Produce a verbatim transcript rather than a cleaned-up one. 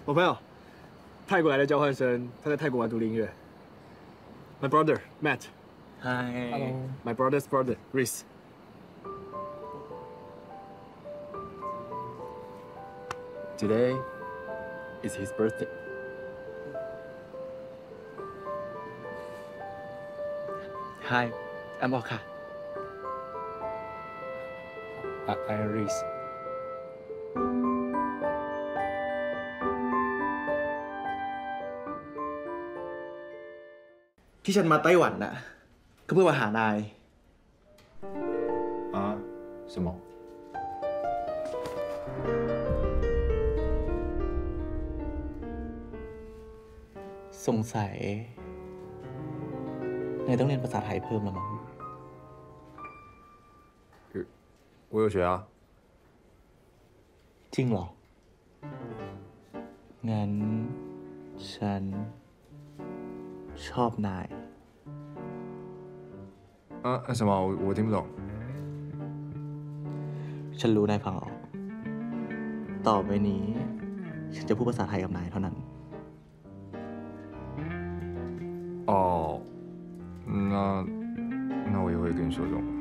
我朋友，泰国来的交换生，他在泰国玩独立音乐。My brother Matt. Hi. Hello. My brother's brother Reese. Today is his birthday. Hi, I'm Oka. I I'm Reese. ที่ฉันมาไต้หวันน่ะก็เพื่อมาหานาย啊？什么？ สงสัยนายต้องเรียนภาษาไทยเพิ่มแล้วมั้ง我有学啊。 จริงเหรอ งั้นฉันชอบนาย啊？什么？我我听不懂。 ฉันรู้นายฟังออก ต่อไปนี้ ฉันจะพูดภาษาไทยกับนายเท่านั้น哦，那那我也会跟你说中文。